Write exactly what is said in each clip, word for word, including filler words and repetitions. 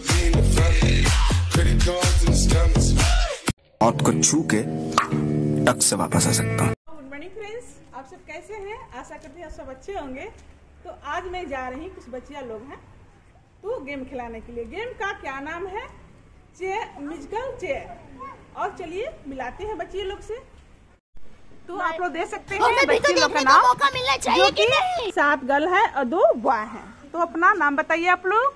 मौत को छू के टक से वापस आ सकता हूँ। गुड मॉर्निंग फ्रेंड्स, आप सब कैसे हैं? आशा करते हैं आप सब अच्छे होंगे। तो आज मैं जा रही, कुछ बच्चियाँ लोग हैं तो गेम खिलाने के लिए। गेम का क्या नाम है? Chair, musical chair. और चलिए मिलाते हैं बच्चियों लोग से। तो आप लोग देख सकते हैं बच्ची लोग का नाम, जो कि सात गर्ल है और दो बॉय हैं। तो अपना नाम बताइए आप लोग।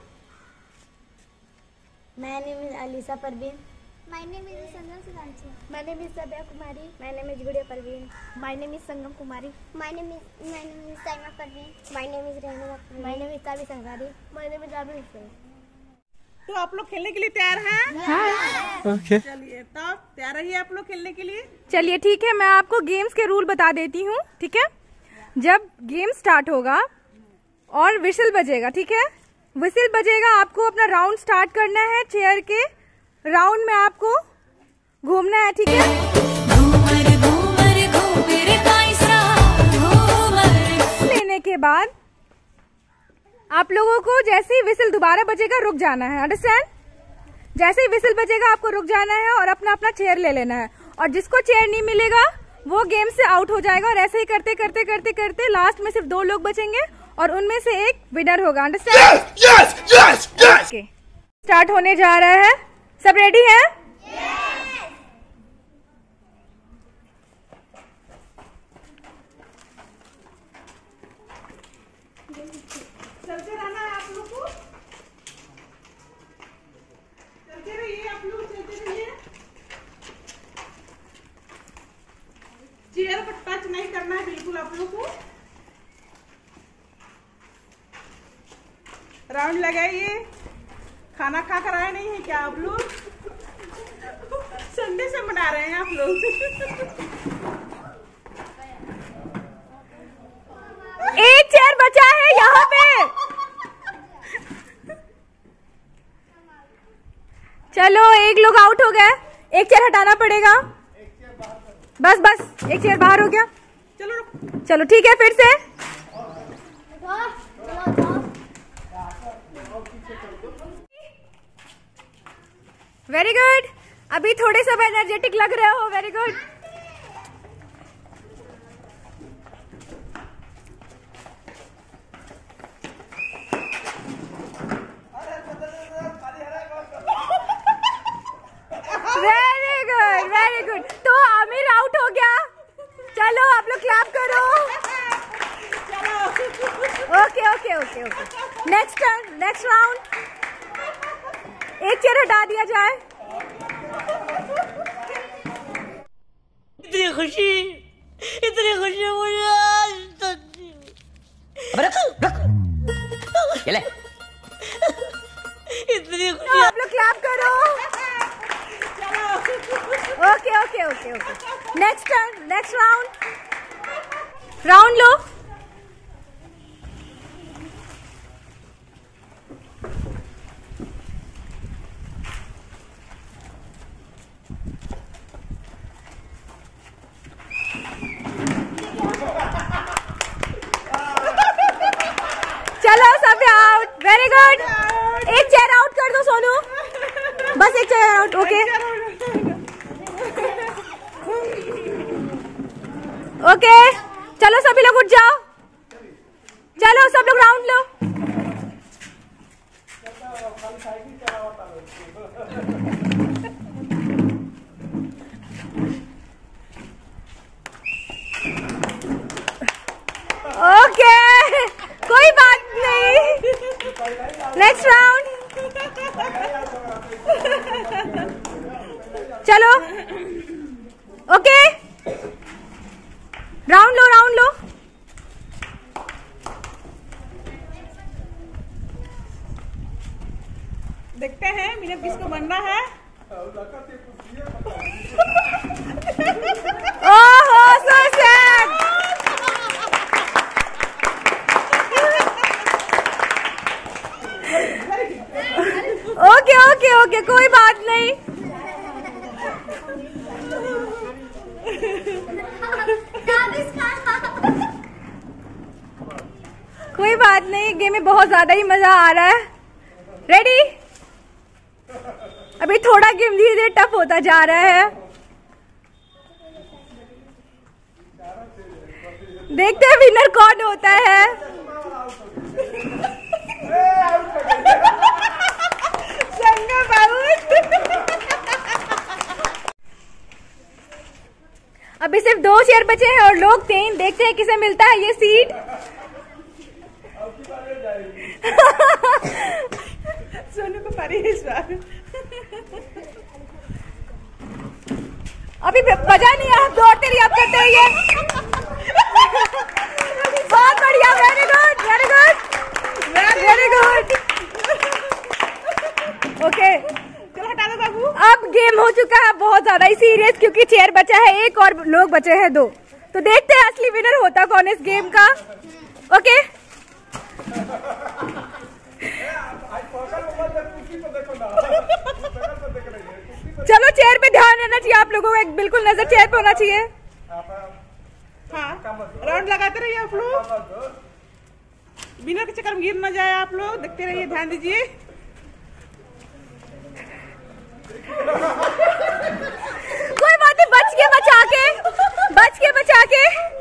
My name is Alisa Parveen. My name is Sanjana Sudanchi. My name is Sabya Kumari. My name is Gudiya Parveen. My name is Sangam Kumari. My name is my name is Saima Parveen. My name is Rehnu Parveen. My name is Tabi Sanghari. My name is Abhi Hussain. तो आप लोग खेलने के लिए तैयार हैं? हाँ। Okay. चलिए तब तैयार रहिए आप लोग खेलने के लिए। चलिए ठीक है, मैं आपको गेम्स के रूल बता देती हूँ। ठीक है, जब गेम स्टार्ट होगा और विसिल बजेगा, ठीक है, विसिल बजेगा, आपको अपना राउंड स्टार्ट करना है। चेयर के राउंड में आपको घूमना है, ठीक है। घूमर, घूमर, घूमर, घूमर। लेने के बाद आप लोगों को जैसे ही विसिल दोबारा बजेगा रुक जाना है, अंडरस्टैंड? जैसे ही विसिल बजेगा आपको रुक जाना है और अपना अपना चेयर ले लेना है। और जिसको चेयर नहीं मिलेगा वो गेम से आउट हो जाएगा। और ऐसे ही करते करते करते करते लास्ट में सिर्फ दो लोग बचेंगे और उनमें से एक विनर होगा, understand? Yes yes yes. Okay, start होने जा रहा है। सब रेडी है? चलते रहना है आप लोग को, चलते रहिए आप लोग, चलते रहिए। चेयर को टच नहीं करना है बिल्कुल आप लोग को। राउंड लगाइए। खाना खा कर आए नहीं है क्या आप लोग? संडे से मना रहे हैं आप लोग। एक चेयर बचा है यहाँ पे। चलो एक लोग आउट हो गए, एक चेयर हटाना पड़ेगा। बस बस एक चेयर बाहर हो गया। चलो चलो ठीक है, फिर से। वेरी गुड, अभी थोड़े सब एनर्जेटिक लग रहे हो। Very good. Very good very good. तो आमिर आउट हो गया। चलो आप लोग क्लैप करो। Okay okay okay okay. Next next round. एक चेयर हटा दिया जाए। इतनी खुशी, इतनी खुशी मुझे आज तक। अब रख रख ये ले। इतनी खुशी। आप लोग क्लैप करो। Okay okay okay okay. Next next round. Round लो। चलो सब आउट। Very good. एक चेयर आउट कर दो सोनू, बस एक चेयर आउट। ओके ओके, चलो सभी लोग उठ जाओ। चलो सब लोग राउंड लो। ओके कोई बात नहीं। Next round. चलो ओके, राउंड लो राउंड लो। देखते हैं मिनट किसको बनना है। ओहो so sad. Okay okay okay, कोई बात नहीं। कोई बात नहीं, गेम में बहुत ज्यादा ही मजा आ रहा है। रेडी? अभी थोड़ा गेम धीरे धीरे टफ होता जा रहा है। देखते हैं विनर कौन होता है। संगम आउट। अभी सिर्फ दो शेयर बचे हैं और लोग तीन। देखते हैं किसे मिलता है ये सीट। सोनू को पारी है इस बार। अभी बजा नहीं है, दौड़ते रहिए, आप करते रहिए। बहुत बढ़िया, very good very good very good. Okay चलो हटा दो बाबू। अब गेम हो चुका है बहुत ज्यादा ही सीरियस, क्योंकि चेयर बचा है एक और लोग बचे हैं दो। तो देखते हैं असली विनर होता कौन इस गेम का। ओके चलो चेयर पे ध्यान रहना चाहिए आप लोगों को, एक बिल्कुल नजर चेयर पे होना चाहिए। हाँ राउंड लगाते रहिए आप लोग, बिना के चक्कर में गिर न जाए आप लोग। देखते रहिए, ध्यान दीजिए। कोई बात नहीं, बच के बचा के बच के बचा के।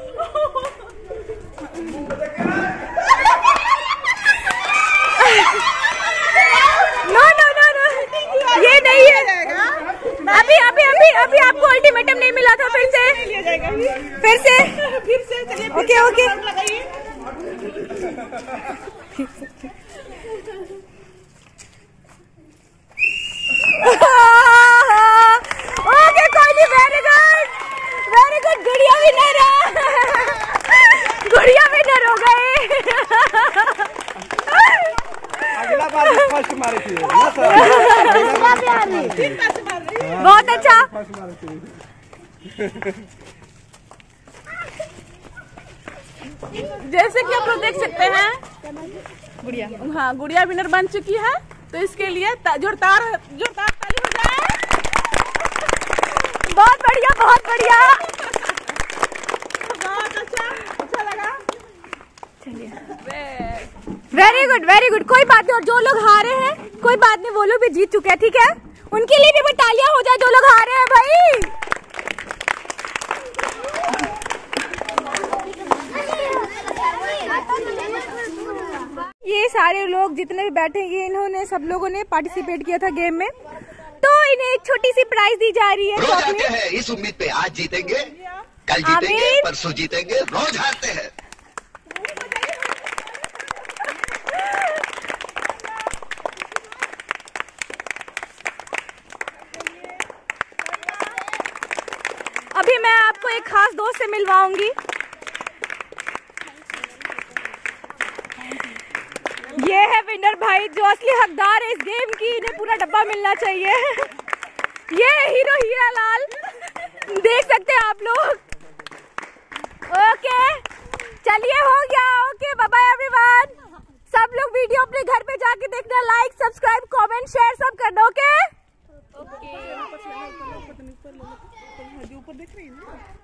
नो नो नो नो ये नहीं है। अभी अभी अभी अभी आपको अल्टीमेटम नहीं मिला था। फिर से लिया जाएगा फिर से फिर से चलिए। ओके ओके ओके कोई नहीं। Very good very good. Gudiya winner है, गुड़िया विनर हो गए। अगला बार फर्स्ट मारे थे बहुत अच्छा। जैसे कि आप लोग देख सकते हैं, गुड़िया हाँ गुड़िया विनर बन चुकी है। तो इसके लिए जोरदार जोरदार ताली हो जाए। बहुत बढ़िया बहुत बढ़िया। बहुत अच्छा अच्छा लगा। Very good very good. कोई बात नहीं, और जो लोग हारे हैं कोई बात नहीं, वो लोग भी जीत चुके हैं, ठीक है। उनके लिए भी तालियां हो जाए जो लोग हारे हैं भाई। ये सारे लोग जितने भी बैठे हैं, इन्होंने सब लोगों ने पार्टिसिपेट किया था गेम में, तो इन्हें एक छोटी सी प्राइज दी जा रही है। रोज आते हैं इस उम्मीद पे, आज जीतेंगे, कल जीतेंगे, परसों जीतेंगे, रोज हारते हैं। अभी मैं आपको एक खास दोस्त से मिलवाऊंगी। ये है विनर भाई, जो असली हकदार है इस गेम की। इन्हें पूरा डब्बा मिलना चाहिए। ये हीरो हीरा लाल, देख सकते हैं आप लोग। ओके चलिए हो गया। Okay bye bye everyone. सब लोग वीडियो अपने घर पे जाके देखना, लाइक सब्सक्राइब कमेंट शेयर सब करना। ओके ऊपर देख रही है।